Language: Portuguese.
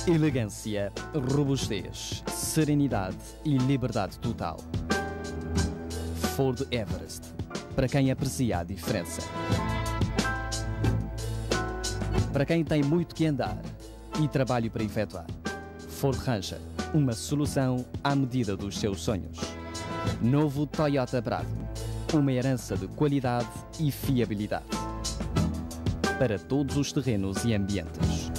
Elegância, robustez, serenidade e liberdade total. Ford Everest, para quem aprecia a diferença. Para quem tem muito que andar e trabalho para efetuar. Ford Ranger, uma solução à medida dos seus sonhos. Novo Toyota Bravo, uma herança de qualidade e fiabilidade. Para todos os terrenos e ambientes.